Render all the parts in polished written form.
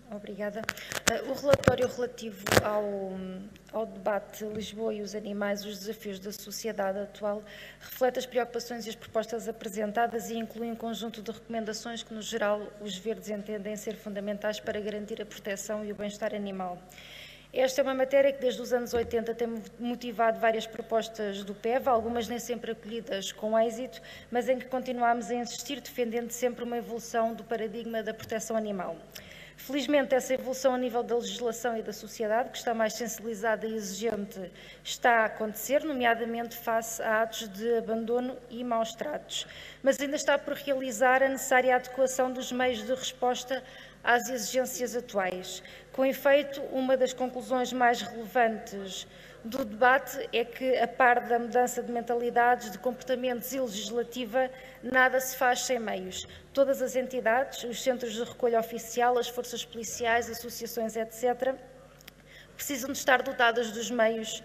Obrigada. O relatório relativo ao debate Lisboa e os animais, os desafios da sociedade atual, reflete as preocupações e as propostas apresentadas e inclui um conjunto de recomendações que, no geral, os verdes entendem ser fundamentais para garantir a proteção e o bem-estar animal. Esta é uma matéria que desde os anos 80 tem motivado várias propostas do PEV, algumas nem sempre acolhidas com êxito, mas em que continuamos a insistir, defendendo sempre uma evolução do paradigma da proteção animal. Felizmente, essa evolução a nível da legislação e da sociedade, que está mais sensibilizada e exigente, está a acontecer, nomeadamente face a atos de abandono e maus tratos. Mas ainda está por realizar a necessária adequação dos meios de resposta às exigências atuais. Com efeito, uma das conclusões mais relevantes do debate é que, a par da mudança de mentalidades, de comportamentos e legislativa, nada se faz sem meios. Todas as entidades, os centros de recolha oficial, as forças policiais, associações, etc., precisam de estar dotadas dos meios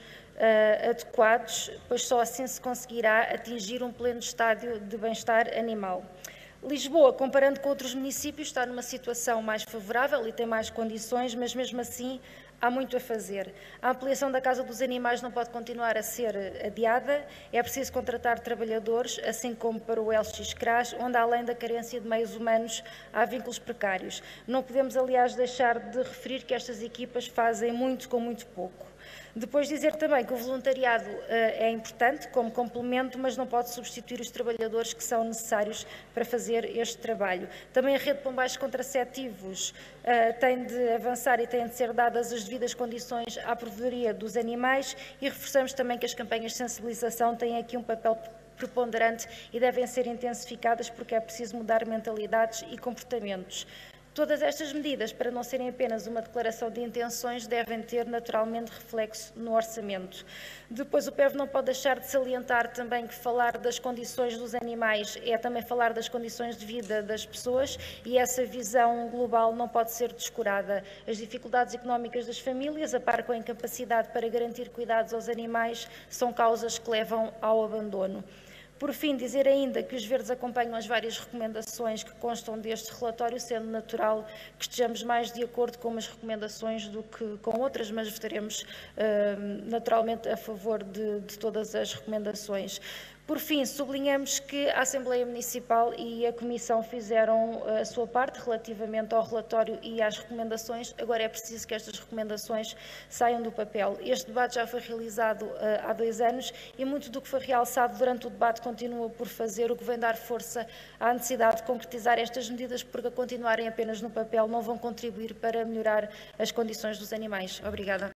adequados, pois só assim se conseguirá atingir um pleno estádio de bem-estar animal. Lisboa, comparando com outros municípios, está numa situação mais favorável e tem mais condições, mas mesmo assim há muito a fazer. A ampliação da Casa dos Animais não pode continuar a ser adiada, é preciso contratar trabalhadores, assim como para o LX-CRAS, onde além da carência de meios humanos há vínculos precários. Não podemos, aliás, deixar de referir que estas equipas fazem muito com muito pouco. Depois dizer também que o voluntariado é importante como complemento, mas não pode substituir os trabalhadores que são necessários para fazer este trabalho. Também a rede de pombais contraceptivos tem de avançar e têm de ser dadas as devidas condições à provedoria dos animais e reforçamos também que as campanhas de sensibilização têm aqui um papel preponderante e devem ser intensificadas porque é preciso mudar mentalidades e comportamentos. Todas estas medidas, para não serem apenas uma declaração de intenções, devem ter naturalmente reflexo no orçamento. Depois, o PEV não pode deixar de salientar também que falar das condições dos animais é também falar das condições de vida das pessoas e essa visão global não pode ser descurada. As dificuldades económicas das famílias, a par com a incapacidade para garantir cuidados aos animais, são causas que levam ao abandono. Por fim, dizer ainda que os verdes acompanham as várias recomendações que constam deste relatório, sendo natural que estejamos mais de acordo com umas recomendações do que com outras, mas votaremos naturalmente a favor de todas as recomendações. Por fim, sublinhamos que a Assembleia Municipal e a Comissão fizeram a sua parte relativamente ao relatório e às recomendações. Agora é preciso que estas recomendações saiam do papel. Este debate já foi realizado há 2 anos e muito do que foi realçado durante o debate continua por fazer, o que vem dar força à necessidade de concretizar estas medidas, porque a continuarem apenas no papel não vão contribuir para melhorar as condições dos animais. Obrigada.